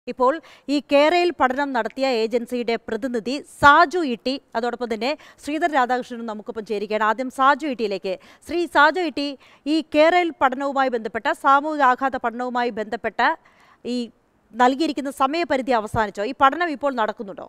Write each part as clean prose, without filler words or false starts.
ഇപ്പോൾ ഈ കേരയിൽ പഠനം നടത്തിയ ഏജൻസിയുടെ പ്രതിനിധി സാജു ഇട്ടി അതോടൊപ്പം തന്നെ ശ്രീധർ രാധാകൃഷ്ണനും നമുക്കൊപ്പം ചേരുകയാണ്. ആദ്യം സാജു ഇട്ടിയിലേക്ക്. സാജു ഇട്ടി, ഈ കേരയിൽ പഠനവുമായി ബന്ധപ്പെട്ട സാമൂഹികാഘാത പഠനവുമായി ബന്ധപ്പെട്ട ഈ നൽകിയിരിക്കുന്ന സമയപരിധി അവസാനിച്ചോ? ഈ പഠനം ഇപ്പോൾ നടക്കുന്നുണ്ടോ?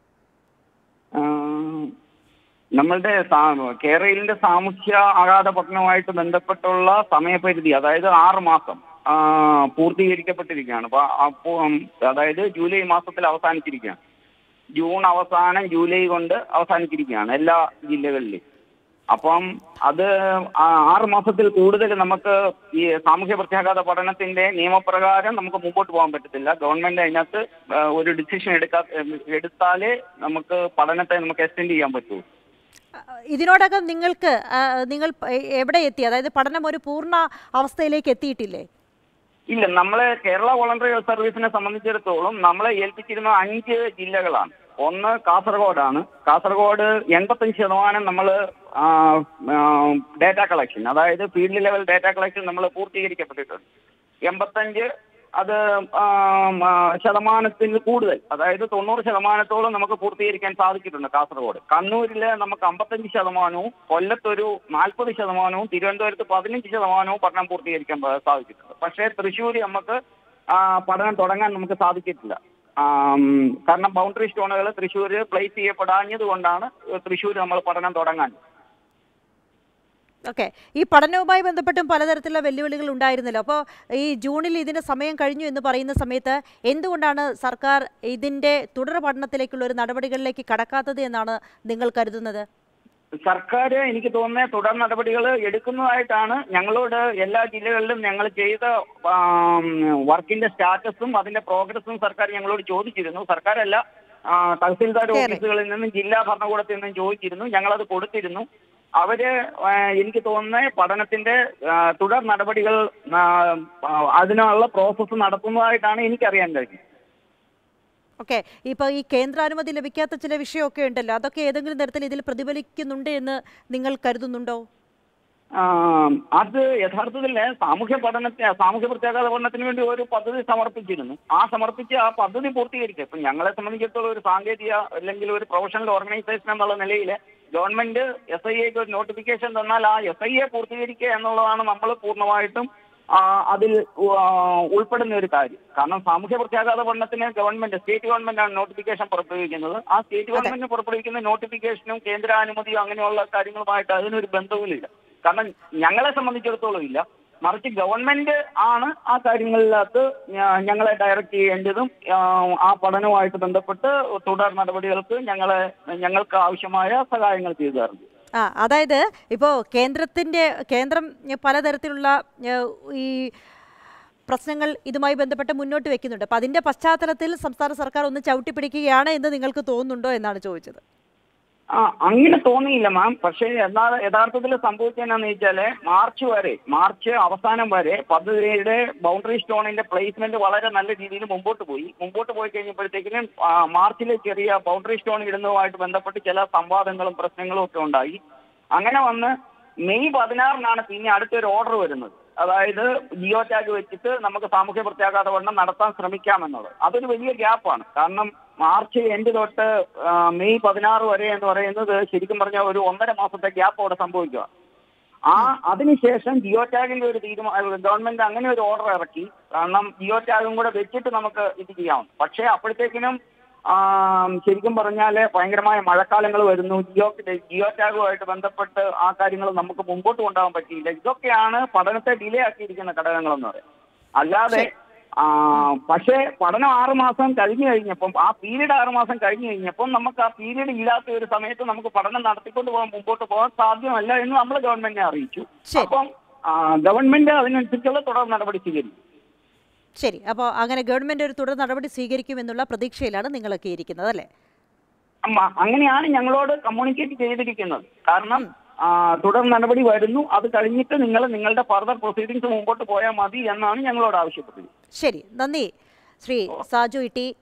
നമ്മളുടെ കേരളിന്റെ സാമൂഹ്യ ആഘാത പഠനവുമായിട്ട് ബന്ധപ്പെട്ടുള്ള സമയപരിധി, അതായത് 6 മാസം പൂർത്തീകരിക്കപ്പെട്ടിരിക്കുകയാണ്. അതായത് ജൂലൈ മാസത്തിൽ അവസാനിച്ചിരിക്കുകയാണ്. ജൂൺ അവസാനം ജൂലൈ കൊണ്ട് അവസാനിച്ചിരിക്കുകയാണ് എല്ലാ ജില്ലകളിലും. അപ്പം അത് 6 മാസത്തിൽ കൂടുതൽ നമുക്ക് ഈ സാമൂഹ്യ പ്രത്യാഘാത പഠനത്തിന്റെ നിയമപ്രകാരം നമുക്ക് മുമ്പോട്ട് പോകാൻ പറ്റത്തില്ല. ഗവൺമെന്റ് അതിനകത്ത് ഒരു ഡിസിഷൻ എടുത്താലേ നമുക്ക് പഠനത്തെ നമുക്ക് എക്സ്റ്റെൻഡ് ചെയ്യാൻ പറ്റൂ. ഇതിനോടകം നിങ്ങൾ എവിടെ എത്തി? അതായത് പഠനം ഒരു പൂർണ്ണ അവസ്ഥയിലേക്ക് എത്തിയിട്ടില്ലേ? ഇല്ല, നമ്മളെ കേരള വോളണ്ടറി സർവീസിനെ സംബന്ധിച്ചിടത്തോളം നമ്മളെ ഏൽപ്പിച്ചിരുന്ന 5 ജില്ലകളാണ്. ഒന്ന് കാസർഗോഡാണ്. കാസർഗോഡ് 85% നമ്മൾ ഡാറ്റ കളക്ഷൻ, അതായത് ഫീൽഡ് ലെവൽ ഡാറ്റ കളക്ഷൻ നമ്മൾ പൂർത്തീകരിക്കപ്പെട്ടിട്ടുണ്ട്. 85 അത് ശതമാനത്തിൽ കൂടുതൽ, അതായത് 90% നമുക്ക് പൂർത്തീകരിക്കാൻ സാധിച്ചിട്ടുണ്ട് കാസർഗോഡ്. കണ്ണൂരില് നമുക്ക് 55%, കൊല്ലത്തൊരു 40%, തിരുവനന്തപുരത്ത് 15% പഠനം പൂർത്തീകരിക്കാൻ സാധിച്ചിട്ടുണ്ട്. പക്ഷേ തൃശ്ശൂർ നമുക്ക് പഠനം തുടങ്ങാൻ നമുക്ക് സാധിച്ചിട്ടില്ല. കാരണം ബൗണ്ടറി സ്റ്റോണുകൾ തൃശ്ശൂർ പ്ലേസ് ചെയ്യപ്പെടാഞ്ഞത് കൊണ്ടാണ് തൃശ്ശൂർ നമ്മൾ പഠനം തുടങ്ങാൻ. ഓക്കെ, ഈ പഠനവുമായി ബന്ധപ്പെട്ടും പലതരത്തിലുള്ള വെല്ലുവിളികൾ ഉണ്ടായിരുന്നല്ലോ. അപ്പോൾ ഈ ജൂണിൽ ഇതിന്റെ സമയം കഴിഞ്ഞു എന്ന് പറയുന്ന സമയത്ത് എന്തുകൊണ്ടാണ് സർക്കാർ ഇതിന്റെ തുടർ പഠനത്തിലേക്കുള്ള ഒരു നടപടികളിലേക്ക് കടക്കാത്തത് എന്നാണ് നിങ്ങൾ കരുതുന്നത്? സർക്കാർ എനിക്ക് തോന്നുന്നത് തുടർ നടപടികൾ എടുക്കുന്നതായിട്ടാണ്. ഞങ്ങളോട് എല്ലാ ജില്ലകളിലും ഞങ്ങൾ ചെയ്ത വർക്കിന്റെ സ്റ്റാറ്റസും അതിന്റെ പ്രോഗ്രസും സർക്കാർ ഞങ്ങളോട് ചോദിച്ചിരുന്നു. സർക്കാരല്ല, തഹസിൽദാർ ഓഫീസുകളിൽ നിന്നും ജില്ലാ ഭരണകൂടത്തിൽ നിന്നും ചോദിച്ചിരുന്നു. ഞങ്ങളത് കൊടുത്തിരുന്നു. അവര് എനിക്ക് തോന്നുന്നത് പഠനത്തിന്റെ തുടർ നടപടികൾ അതിനുള്ള പ്രോസസ്സ് നടത്തുന്നതായിട്ടാണ് എനിക്കറിയാൻ കഴിഞ്ഞത്. ഓക്കെ, ഇപ്പോൾ ഈ കേന്ദ്രാനുമതി ലഭിക്കാത്ത ചില വിഷയമൊക്കെ ഉണ്ടല്ലോ, അതൊക്കെ ഏതെങ്കിലും തരത്തിൽ ഇതിൽ പ്രതിഫലിക്കുന്നുണ്ട് എന്ന് നിങ്ങൾ കരുതുന്നുണ്ടോ? അത് യഥാർത്ഥത്തിൽ സാമൂഹ്യ പ്രത്യാഘാത പഠനത്തിന് വേണ്ടി ഒരു പദ്ധതി സമർപ്പിച്ചിരുന്നു. സമർപ്പിച്ച് ആ പദ്ധതി പൂർത്തീകരിക്കുക. ഇപ്പം ഞങ്ങളെ സംബന്ധിച്ചിടത്തോളം ഒരു സാങ്കേതിക അല്ലെങ്കിൽ ഒരു പ്രൊഫഷണൽ ഓർഗനൈസേഷൻ എന്നുള്ള നിലയിൽ ഗവൺമെന്റ് SIAക്ക് ഒരു നോട്ടിഫിക്കേഷൻ തന്നാൽ ആ SIA പൂർത്തീകരിക്കുക എന്നുള്ളതാണ് നമ്മൾ പൂർണ്ണമായിട്ടും അതിൽ ഉൾപ്പെടുന്ന ഒരു കാര്യം. കാരണം സാമൂഹ്യ പ്രത്യാഘാത പഠനത്തിന് സ്റ്റേറ്റ് ഗവൺമെന്റാണ് നോട്ടിഫിക്കേഷൻ പുറപ്പെടുവിക്കുന്നത്. ആ സ്റ്റേറ്റ് ഗവൺമെന്റിന് പുറപ്പെടുവിക്കുന്ന നോട്ടിഫിക്കേഷനും കേന്ദ്രാനുമതിയും അങ്ങനെയുള്ള കാര്യങ്ങളുമായിട്ട് അതിനൊരു ബന്ധവുമില്ല. കാരണം ഞങ്ങളെ സംബന്ധിച്ചിടത്തോളം ഇല്ല, മറിച്ച് ഗവൺമെന്റ് ആണ് ആ കാര്യങ്ങളിനകത്ത് ഞങ്ങളെ ഡയറക്റ്റ് ചെയ്യേണ്ടതും ആ പഠനവുമായിട്ട് ബന്ധപ്പെട്ട് തുടർ നടപടികൾക്ക് ഞങ്ങൾക്ക് ആവശ്യമായ സഹായങ്ങൾ ചെയ്തു തരുന്നത്. അതായത് ഇപ്പോൾ കേന്ദ്രം പലതരത്തിലുള്ള ഈ പ്രശ്നങ്ങൾ ഇതുമായി ബന്ധപ്പെട്ട് മുന്നോട്ട് വെക്കുന്നുണ്ട്. അപ്പം അതിന്റെ പശ്ചാത്തലത്തിൽ സംസ്ഥാന സർക്കാർ ഒന്ന് ചവിട്ടിപ്പിടിക്കുകയാണ് എന്ന് നിങ്ങൾക്ക് തോന്നുന്നുണ്ടോ എന്നാണ് ചോദിച്ചത്. അങ്ങനെ തോന്നിയില്ല മാം. പക്ഷേ യഥാർത്ഥത്തിൽ സംഭവിച്ചതെന്നാന്ന് വെച്ചാല് മാർച്ച് അവസാനം വരെ പദ്ധതിയുടെ ബൗണ്ടറി സ്റ്റോണിന്റെ പ്ലേസ്മെന്റ് വളരെ നല്ല രീതിയിൽ മുമ്പോട്ട് പോയി കഴിഞ്ഞപ്പോഴത്തേക്കിനും മാർച്ചിലെ ചെറിയ ബൗണ്ടറി സ്റ്റോൺ ഇടുന്നതുമായിട്ട് ബന്ധപ്പെട്ട് ചില സംവാദങ്ങളും പ്രശ്നങ്ങളും ഒക്കെ ഉണ്ടായി. അങ്ങനെ വന്ന് മെയ് 16-നാണ് പിന്നെ അടുത്തൊരു ഓർഡർ വരുന്നത്. അതായത് ജിയോ ടാഗ് വെച്ചിട്ട് നമുക്ക് സാമൂഹ്യ പ്രത്യാഘാത പഠനം നടത്താൻ ശ്രമിക്കാമെന്നുള്ളത്. അതൊരു വലിയ ഗ്യാപ്പാണ്. കാരണം മാർച്ച് എൻഡ് തൊട്ട് മെയ് 16 വരെ എന്ന് പറയുന്നത് ശരിക്കും പറഞ്ഞാൽ ഒരു 1.5 മാസത്തെ ഗ്യാപ്പ് അവിടെ സംഭവിക്കുക. അതിനുശേഷം ജിയോ ടാഗിന്റെ ഒരു ഗവൺമെന്റ് അങ്ങനെ ഒരു ഓർഡർ ഇറക്കി. കാരണം ജിയോ ടാഗും കൂടെ വെച്ചിട്ട് നമുക്ക് ഇത് ചെയ്യാം. പക്ഷേ അപ്പോഴത്തേക്കിനും ശരിക്കും പറഞ്ഞാല് ഭയങ്കരമായ മഴക്കാലങ്ങൾ വരുന്നു. ജിയോ ടാഗുമായിട്ട് ബന്ധപ്പെട്ട് ആ കാര്യങ്ങൾ നമുക്ക് മുമ്പോട്ട് കൊണ്ടുപോകാൻ പറ്റിയില്ല. ഇതൊക്കെയാണ് പഠനത്തെ ഡിലേ ആക്കിയിരിക്കുന്ന ഘടകങ്ങളെന്ന് പറയാം. അല്ലാതെ പക്ഷേ പഠനം 6 മാസം കഴിഞ്ഞു കഴിഞ്ഞപ്പം ആ പീരീഡ് 6 മാസം കഴിഞ്ഞു കഴിഞ്ഞപ്പം നമുക്ക് ആ പീരീഡ് ഇല്ലാത്ത ഒരു സമയത്ത് നമുക്ക് പഠനം നടത്തിക്കൊണ്ട് മുമ്പോട്ട് പോകാൻ സാധ്യമല്ല എന്ന് നമ്മൾ ഗവൺമെന്റിനെ അറിയിച്ചു. അപ്പം ഗവൺമെന്റ് അതിനനുസരിച്ചുള്ള തുടർ നടപടി സ്വീകരിക്കും. ശരി, അപ്പോൾ അങ്ങനെ ഗവൺമെന്റ് ഒരു തുടർ നടപടി സ്വീകരിക്കുമെന്നുള്ള പ്രതീക്ഷയിലാണ് നിങ്ങളൊക്കെ ഇരിക്കുന്നത് അല്ലേ? അങ്ങനെയാണ് ഞങ്ങളോട് കമ്മ്യൂണിക്കേറ്റ് ചെയ്തിരിക്കുന്നത്. കാരണം തുടർ നടപടി വരുന്നു, അത് കഴിഞ്ഞിട്ട് നിങ്ങളുടെ ഫർദർ പ്രൊസീഡിങ്സ് മുമ്പോട്ട് പോയാൽ മതി എന്നാണ് ഞങ്ങളോട് ആവശ്യപ്പെട്ടത്. ശരി, നന്ദി ശ്രീ സാജു ഇട്ടി.